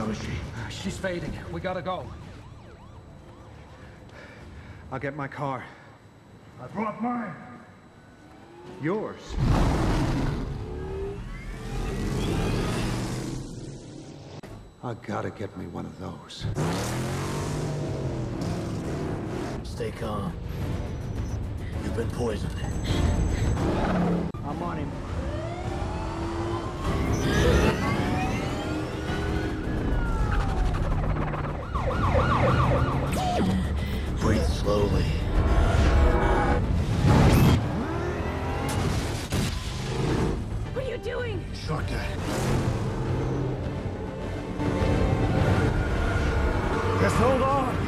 hell is she? She's fading. We gotta go. I'll get my car. I brought mine. Yours? I gotta get me one of those. Stay calm. You've been poisoned. I'm on him. Breathe slowly. What are you doing? Shortcut. Just hold on.